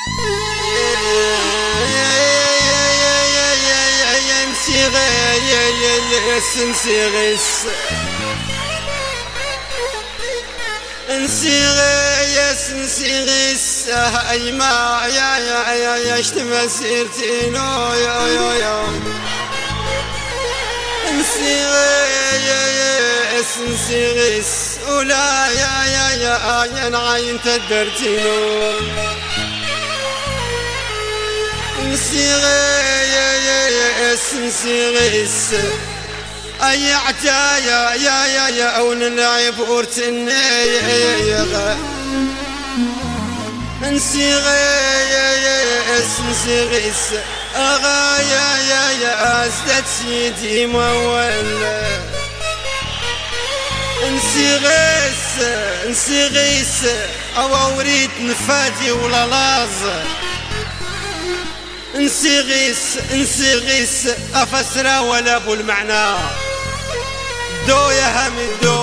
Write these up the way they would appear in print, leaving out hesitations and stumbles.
نسيغيس هاي ما يا اشتما سيرتينو يا نسيغيس ولا يا نعاين تدرتينو نسيغيس أي عتايا يا أون العيب ورتني نسيغيس أغا يا أزدت سيدي مولا نسيغيس أو أوريد نفادي ولا لاز نسيغيس أفسرا ولا أبو المعنى دو يا همي دو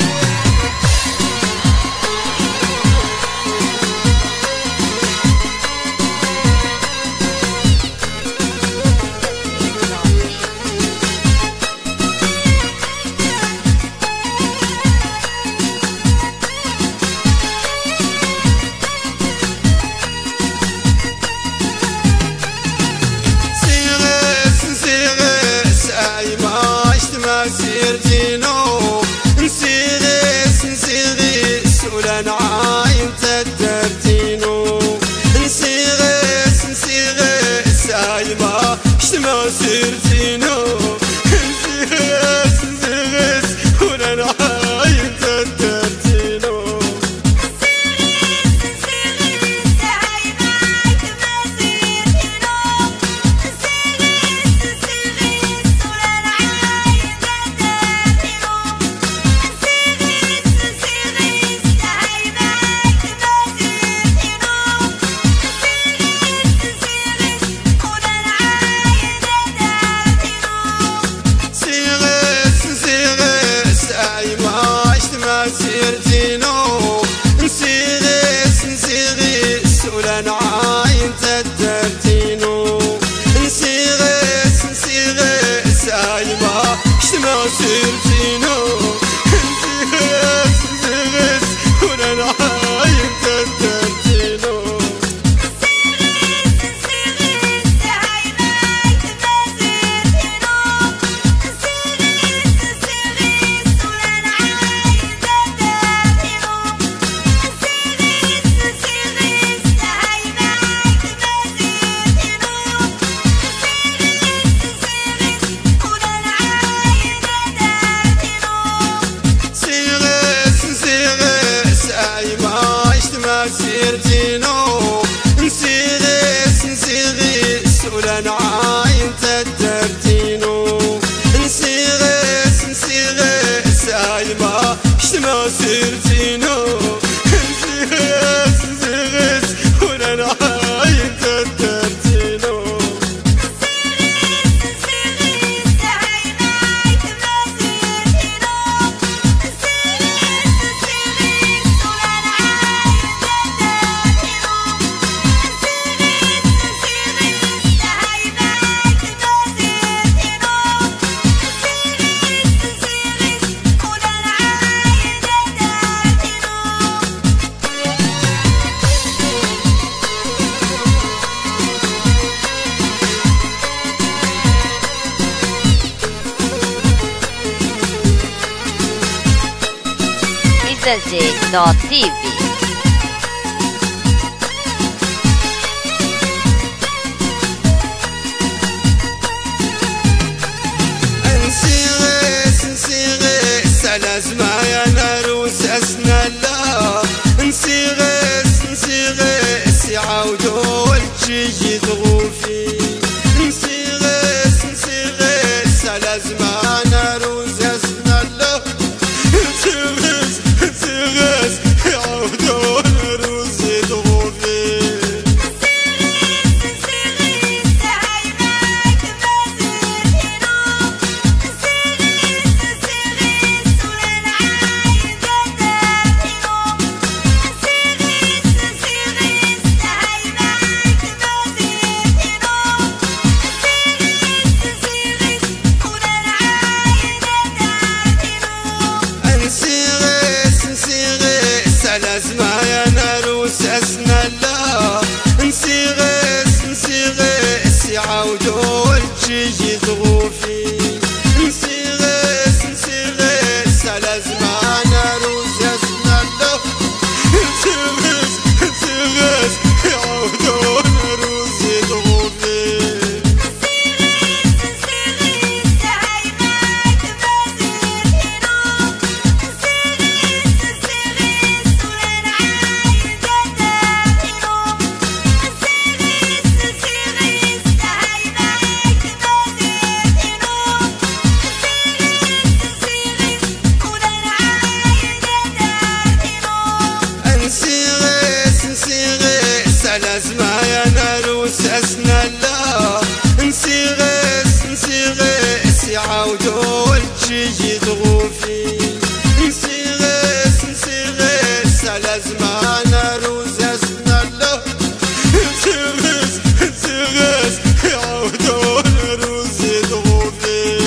سيرتينو نسيغيس ولا نعاين تدرتينو نسيغيس هاي ما اشتما سيرتينو نسيغيس ولا نعاين تدرتينو سيرتينو نسيغيس ولا نعاين تدرتينو نسيغيس هاي ما اشتما سيرتينو نسيغيس ولا نعاين تدرتينو سيرتينو نسيغيس ولا نعاين تدرتينو نسيغيس هاي ما اشتما سيرتينو نسيغيس ولا نعاين تدرتينو Isaj.tv نسيغيس على زمايا ناروس أسنالا نسيغيس يعاودوا الجيجي ضغوفي نسيغيس على زمايا ناروس أسنالا نسيغيس يعاودوا لازمان روز اسنله سيغس سيغس يعودون روز يدغوفي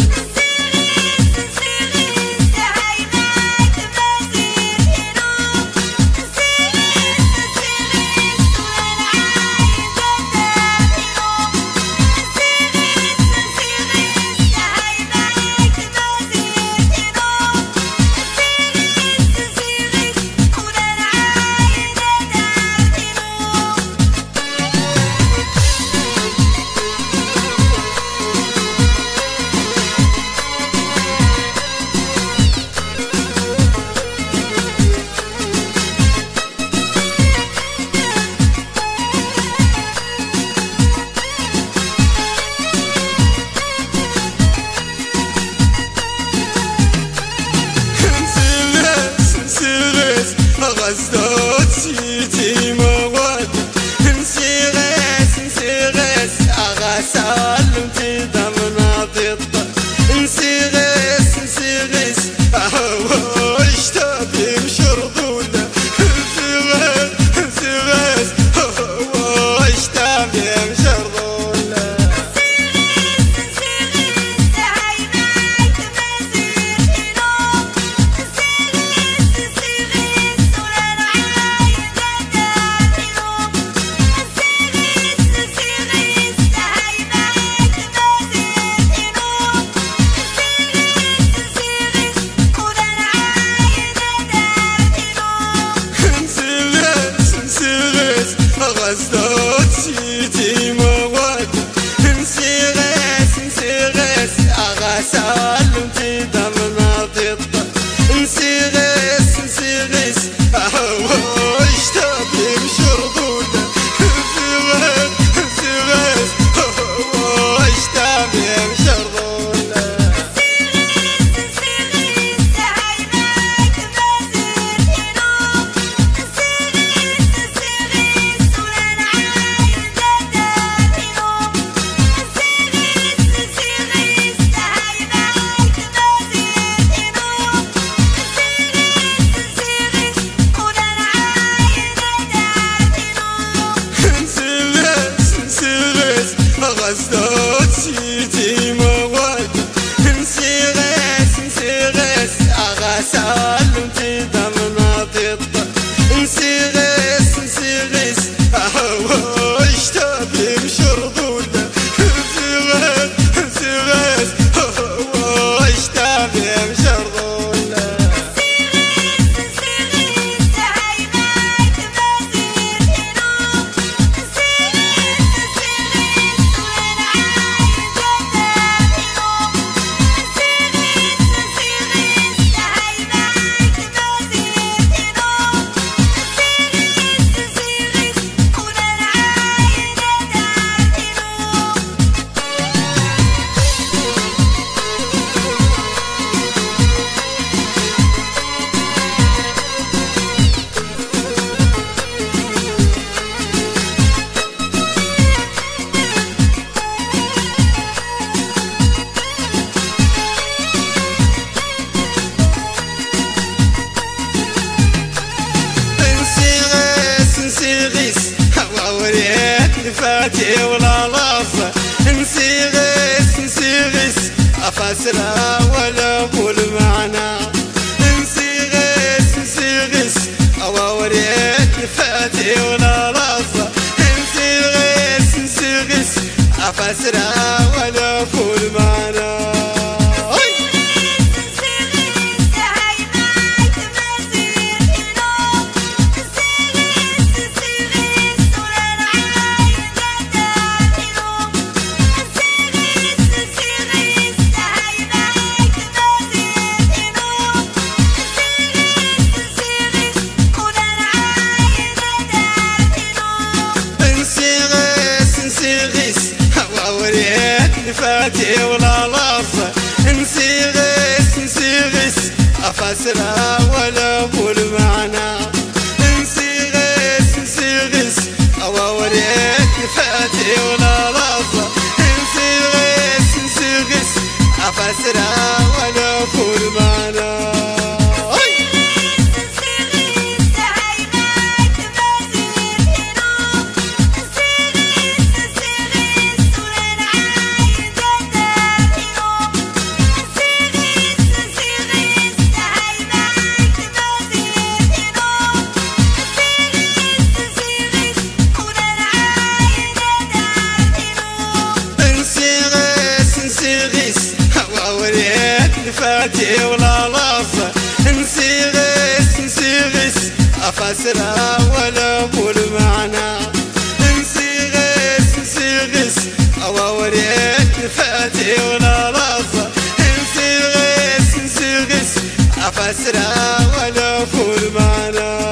غزدت سيتي مواد نسيغس نسيغس أغسل متدمنا ضد نسيغس نسيغس أهوش تبي مشرضونا نسيغس نسيغس أهوش تبي مشرضونا غزدت سيتي مواد نسيغس نسيغس أغسل متدمنا ضد نسيغس نسيغس أهوش تبي مشرضونا نسيغس نسيغس أهوش تبي مشرضونا غزدت سيتي مواد نسيغس نسيغس أغسل متدمنا ضد نسيغس نسيغس أهوش تبي مشرضونا نسيغس نسيغس أهوش تبي مشرضونا فاتي ولا لاصة نسيغس نسيغس أفسرها ولا أقول معنا نسيغس نسيغس أوريت فاتي ولا لاصة نسيغس نسيغس أفسرها ولا أقول معنا فاتي ولا لاصة نسيغس نسيغس أفسرها ولا أقول معنا نسيغس نسيغس أوريت فاتي ولا لاصة نسيغس نسيغس أفسرها ولا أقول معنا فاتي ولا لاصة نسيغس أفسرها ولا أقول معنى نسيغس أوريت فاتي ولا لاصة نسيغس أفسرها ولا أقول معنى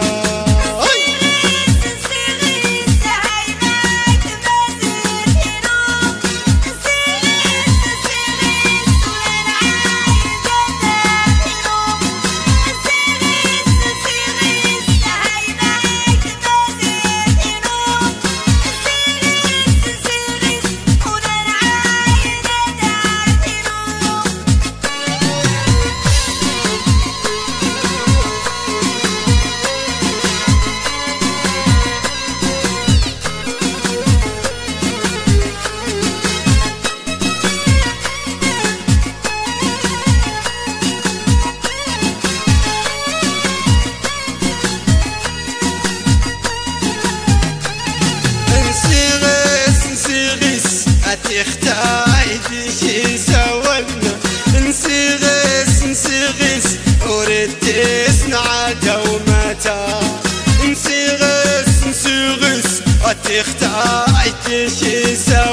تختاي شي سولنا نسيغس وريت تسمع دومتا نسيغس تختاي شي سولنا